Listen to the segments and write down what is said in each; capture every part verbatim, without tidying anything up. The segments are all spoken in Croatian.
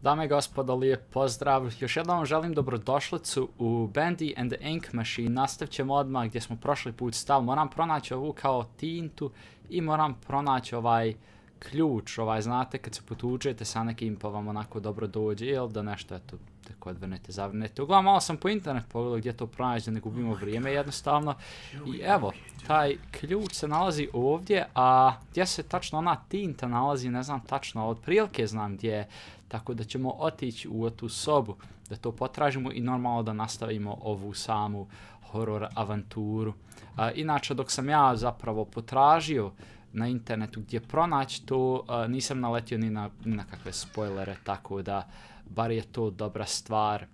Dame i gospodo, lijep pozdrav. Još jednom vam želim dobrodošlicu u Bendy and the Ink Machine. Nastavit ćemo odmah gdje smo prošli put stali. Moram pronaći ovu kao tintu i moram pronaći ovaj ključ. Ovaj, znate, kad se potučete sa nekim pa vam onako dobro dođe ili da nešto, eto, tako odvrnete, zavrnete. Uglavnom, malo sam po internetu pogledao gdje to pronaći da ne gubimo vrijeme jednostavno. I evo, taj ključ se nalazi ovdje, a gdje se tačno ona tinta nalazi, ne znam tačno, od prilike znam gdje je. Tako da ćemo otići u tu sobu, da to potražimo i normalno da nastavimo ovu samu horor avanturu. A, inače, dok sam ja zapravo potražio na internetu gdje pronaći to, a, nisam naletio ni na, ni na kakve spoilere, tako da bar je to dobra stvar.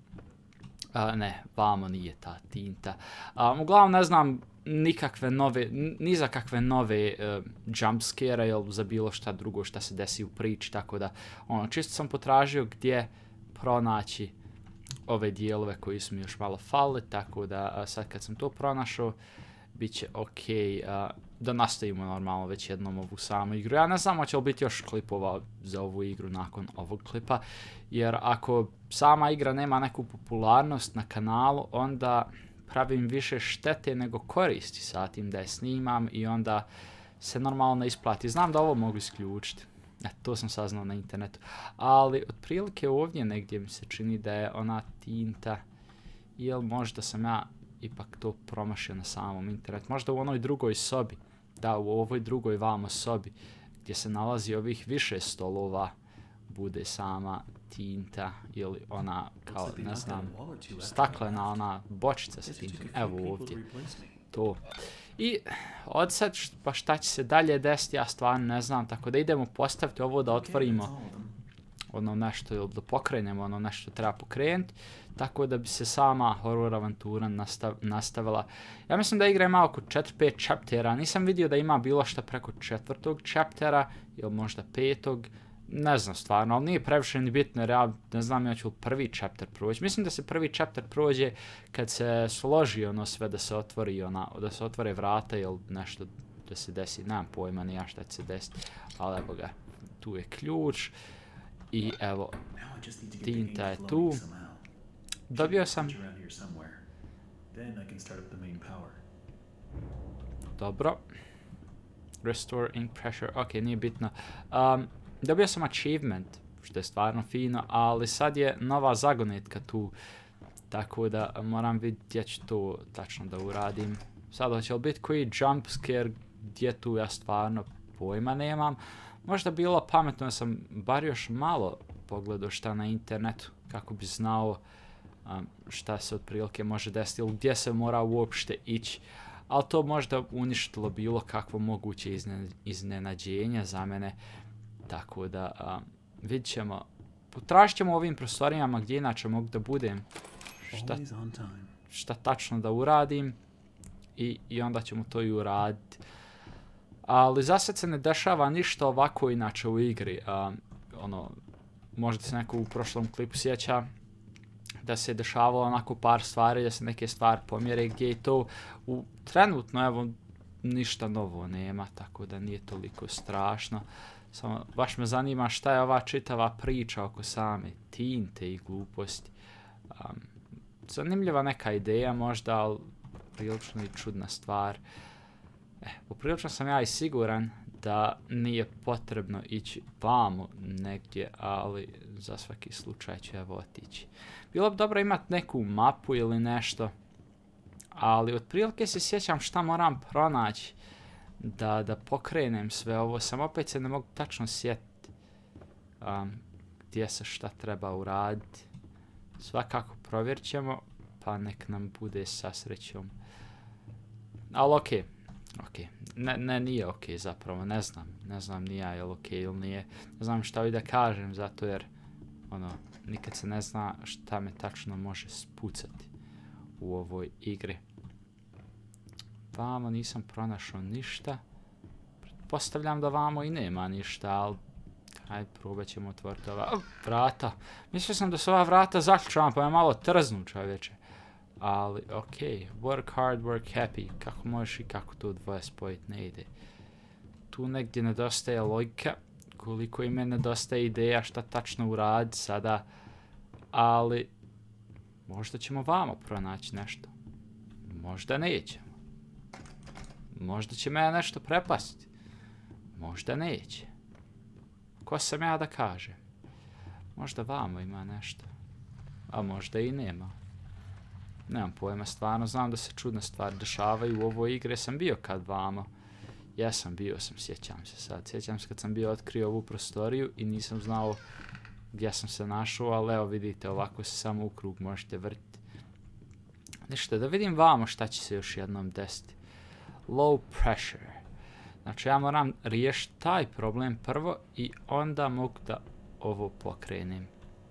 A, ne, vamo nije ta tinta. A, uglavnom ne znam nikakve nove, ni za kakve nove uh, jumpscare ili za bilo šta drugo šta se desi u priči, tako da ono, čisto sam potražio gdje pronaći ove dijelove koji su mi još malo falili, tako da uh, sad kad sam to pronašao bit će ok uh, da nastavimo normalno već jednom ovu samu igru. Ja ne znam hoće li biti još klipova za ovu igru nakon ovog klipa, jer ako sama igra nema neku popularnost na kanalu, onda pravim više štete nego koristi sa tim da je snimam i onda se normalno ne isplati. Znam da ovo mogu isključiti. E, to sam saznao na internetu. Ali otprilike ovdje negdje mi se čini da je ona tinta. Ili možda sam ja ipak to promašio na samom internetu. Možda u onoj drugoj sobi. Da, u ovoj drugoj vamo sobi gdje se nalazi ovih više stolova bude sama tinta ili ona kao, ne znam, staklena ona bočica sa tintom. Evo ovdje. To. I od sad pa šta će se dalje desiti, ja stvarno ne znam, tako da idemo postaviti ovo da otvorimo ono nešto ili da pokrenemo ono nešto treba pokrenuti, tako da bi se sama horror avantura nastav, nastavila. Ja mislim da igra ima oko četiri pet chaptera, nisam vidio da ima bilo šta preko četvrtog chaptera ili možda petog. Ne znam stvarno, ali nije previše ni bitno jer ja ne znam ja ću prvi chapter proći. Mislim da se prvi chapter prođe kad se složi ono sve da se otvori ona, da se otvore vrata ili nešto da se desi. Nemam pojma ni ja šta će se desiti, ali evo ga, tu je ključ i evo, tinta je tu. Dobio sam... Dobro. Restore ink pressure, ok, nije bitno. Um, Dobio sam achievement, što je stvarno fino, ali sad je nova zagonetka tu, tako da moram vidjeti gdje ću to tačno da uradim. Sad hoće li biti koji jumpscare gdje tu ja stvarno pojma nemam. Možda bilo pametno da sam bar još malo pogledao šta na internetu, kako bi znao um, šta se otprilike može desiti ili gdje se mora uopšte ići. Ali to možda uništilo bilo kakvo moguće izne, iznenađenje za mene. Tako da um, vidit ćemo, potražit ćemo u ovim prostorijama gdje inače mogu da budem, šta, šta tačno da uradim i, i onda ćemo to i uraditi. Ali za sad se ne dešava ništa ovako inače u igri. Um, ono, možda se neko u prošlom klipu sjeća da se dešavalo onako par stvari, da se neke stvari pomjere gdje je to u, trenutno evo ništa novo nema, tako da nije toliko strašno. Samo baš me zanima šta je ova čitava priča oko same tinte i gluposti. Um, zanimljiva neka ideja možda, ali prilično i čudna stvar. Eh, poprilično sam ja i siguran da nije potrebno ići vamo negdje, ali za svaki slučaj ću evo otići. Bilo bi dobro imati neku mapu ili nešto, ali otprilike se sjećam šta moram pronaći da, da pokrenem sve ovo, sam opet se ne mogu tačno sjetiti um, gdje se šta treba uraditi. Svakako provjerit ćemo, pa nek nam bude sa srećom. Ali okej, okay. okay. ne, ne, nije okej okay zapravo, ne znam, ne znam ni ja je li okej okay ili nije. Ne znam šta bi da kažem, zato jer ono, nikad se ne zna šta me tačno može spucati u ovoj igri. Vamo nisam pronašao ništa. Pretpostavljam da vamo i nema ništa, ali hajde probat ćemo otvoriti ova vrata. Mislio sam da su ova vrata zaključana, pa je malo trznu čovječe. Ali okej, okay. Work hard, work happy. Kako možeš i kako to dvoje spojiti ne ide. Tu negdje nedostaje logika koliko im nedostaje ideja šta tačno uraditi sada, ali možda ćemo vamo pronaći nešto. Možda nećemo. Možda će me nešto prepasti. Možda neće. Ko sam ja da kažem? Možda vamo ima nešto. A možda i nema. Nemam pojma, stvarno znam da se čudne stvari dešavaju u ovoj igre. Sam bio kad vamo. Ja sam bio sam, sjećam se sad. Sjećam se kad sam bio otkrio ovu prostoriju i nisam znao gdje sam se našao, ali evo vidite, ovako se samo u krug možete vrtiti. Ništa, da vidim vamo šta će se još jednom desiti. Low pressure. Znači ja moram riješiti taj problem prvo i onda mogu da ovo pokrenem.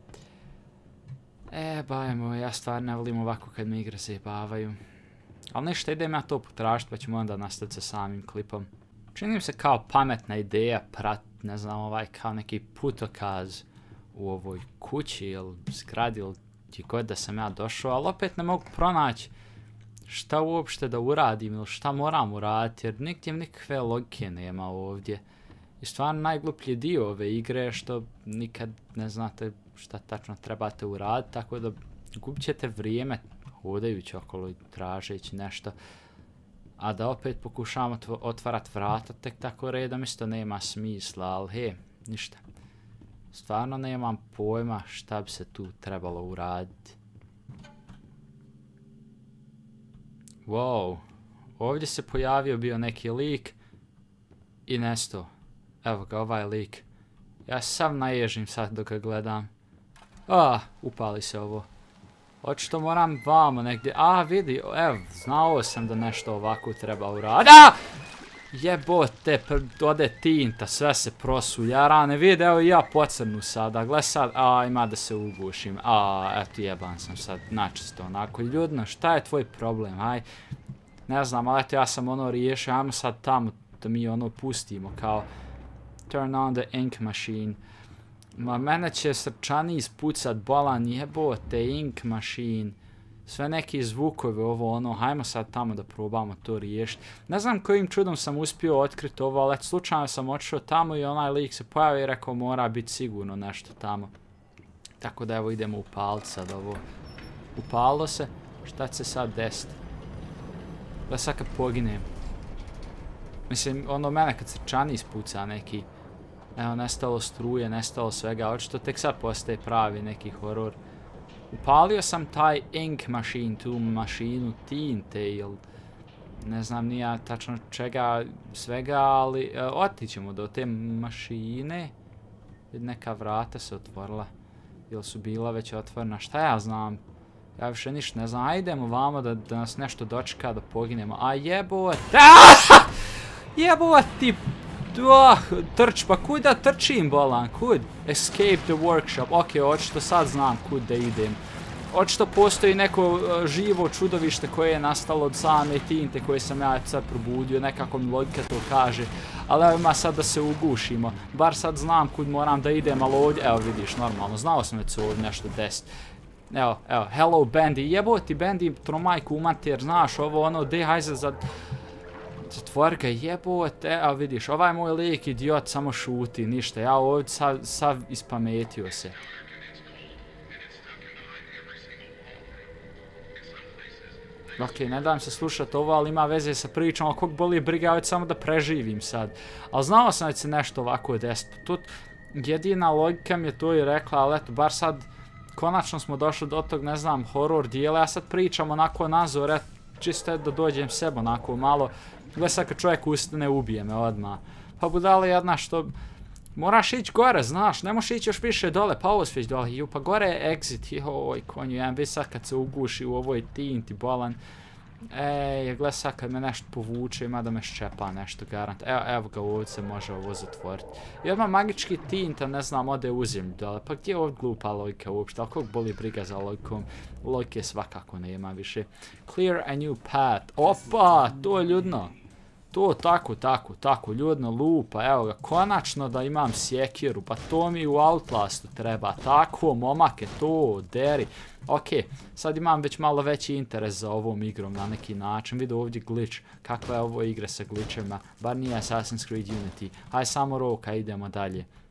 E, bajmo, ja stvarno ne volim ovako kad me igre zajebavaju. Ali ništa, idem ja to potražiti pa ćemo onda nastaviti sa samim klipom. Čini mi se kao pametna ideja prat, ne znam, ovaj kao neki putokaz u ovoj kući ili zgradi ili gdje god da sam ja došao, ali opet ne mogu pronaći šta uopšte da uradim ili šta moram uraditi, jer nigdje nikakve logike nema ovdje. I stvarno najgluplji dio ove igre je što nikad ne znate šta tačno trebate uraditi, tako da gubit ćete vrijeme hodajući okolo i tražeći nešto. A da opet pokušavamo otvarati vrata tek tako redom isto nema smisla, ali he, ništa. Stvarno nemam pojma šta bi se tu trebalo uraditi. Wow, ovdje se pojavio bio neki lik i nestao. Evo ga, ovaj lik. Ja sam naježim sad dok ga gledam. Ah, upali se ovo. Očito moram vamo negdje. A, vidi, evo, znao sam da nešto ovako treba uraditi. A! Jebote, ode tinta, sve se prosuljara, ne vidi, evo ja pocrnu sada, gle sad, a, ima da se ugušim, a, eto jeban sam sad, načisto, onako, ljudno, šta je tvoj problem, aj, ne znam, ali eto ja sam ono riješio, ajmo sad tamo da mi ono pustimo, kao, turn on the ink machine, ma mene će srčani ispucat, bolan, jebote, ink machine, sve neki zvukove, ovo ono, hajmo sad tamo da probamo to riješiti. Ne znam kojim čudom sam uspio otkriti ovo, ali slučajno sam otišao tamo i onaj lik se pojavio i rekao mora biti sigurno nešto tamo. Tako da evo idemo upaliti sad ovo. Upalilo se, šta će se sad desiti? Da sad kad poginem. Mislim, ono mene kad srčani ispuca neki. Evo, nestalo struje, nestalo svega, očito tek sad postaje pravi neki horor. Upalio sam taj ink machine, tu mašinu tinte ili ne znam nija tačno čega svega, ali e, otićemo do te mašine. Neka vrata se otvorila ili su bila već otvorena, šta ja znam. Ja više ništa ne znam, ajdemo vamo da, da nas nešto dočeka da poginemo. A jebote, jebote, oh, trč, pa kud da trčim bolan, kud? Escape the workshop, ok, očito sad znam kud da idem. Očito postoji neko uh, živo čudovište koje je nastalo od same tinte koje sam ja sad probudio, nekako mi logika to kaže. Ali evo ima sad da se ugušimo, bar sad znam kud moram da idem, ali ovdje, evo vidiš, normalno, znao sam da će ovdje nešto desiti. Evo, evo, hello Bendy, jeboti Bendy, tromajku umater, znaš ovo ono, de hajze za... Zatvori ga, jebote, evo vidiš, ovaj moj lik idiot samo šuti, ništa, ja ovdje sav, sav ispametio se. Ok, ne dam se slušati ovo, ali ima veze sa pričom, ali kog boli briga, već samo da preživim sad. Ali znao sam da će se nešto ovako desiti. Tu jedina logika mi je to i rekla, ali eto, bar sad, konačno smo došli do tog, ne znam, horor dijela, ja sad pričam onako nazor, eto, čisto da dođem sebe onako malo. Gle sad kad čovjek ustane, ubije me odmah. Pa budala jedna što... Moraš ići gore, znaš, ne možeš ići još više dole, pa ovo sveć dole, ju, pa gore je exit, joj, konju, jedan već sad kad se uguši u ovoj tinti, bolan. Ej, gle sad kad me nešto povuče, ima da me ščepa nešto, garant. Evo, evo ga, ovdje se može ovo zatvoriti. I odmah magički tinta, ne znam, ode u zemlju dole, pa gdje je ovdje glupa logika uopšte, ali kog boli briga za logikom, logike svakako nema više. Clear a new path, opa, to je ljudno. To tako, tako, tako, ljudno lupa, evo ga, konačno da imam sjekiru, pa to mi u Outlastu treba, tako, momake, to, deri. Ok, sad imam već malo veći interes za ovom igrom na neki način, vidio ovdje glitch, kakva je ovo igra sa glitchema, bar nije Assassin's Creed Unity, haj samo roka, idemo dalje.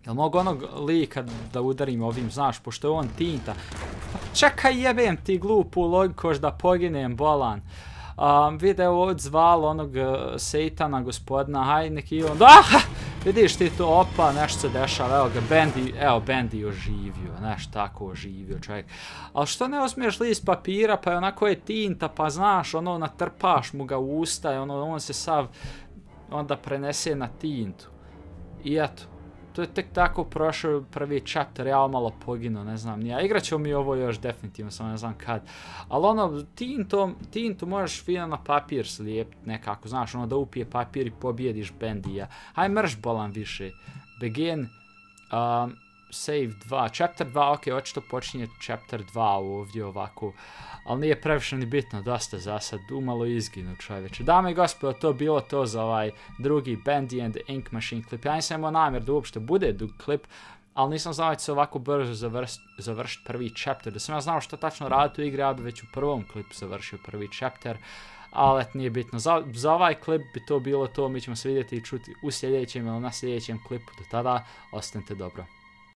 Jel mogu onog lika da udarim ovim, znaš, pošto je on tinta. Čekaj, jebem ti glupu logikoš da poginem, bolan. Um, video ovdje zvalo onog uh, Sejtana, gospodina, haj neki on, aha, vidiš ti to, opa, nešto se dešava, evo ga, Bendy, evo, Bendy oživio, nešto tako oživio čovjek. Ali što ne uzmiješ list papira, pa je onako je tinta, pa znaš, ono, natrpaš mu ga u usta, ono, on se sav, onda prenese na tintu. I eto. To je tek tako prošao prvi chapter, ja malo poginuo, ne znam, nija. Igrat ćemo mi ovo još definitivno, samo ne znam kad. Ali ono, tintom, tintu možeš fino na papir slijepiti nekako, znaš, ono da upije papir i pobjediš Bendyja. Haj mrš bolan više. Begin, um, save dva, chapter dva, ok, očito počinje chapter dva ovdje ovako. Ali nije previše ni bitno, dosta za sad, umalo izginu čovječe. Dame i gospodo, to bilo to za ovaj drugi Bendy and the Ink Machine klip. Ja nisam imao namjer da uopšte bude dug klip, ali nisam znao da će se ovako brzo završiti završ prvi chapter. Da sam ja znao što tačno raditi u igri, ja bi već u prvom klipu završio prvi chapter. Ali nije bitno, za, za ovaj klip bi to bilo to, mi ćemo se vidjeti i čuti u sljedećem ili na sljedećem klipu. Do tada, ostanite dobro.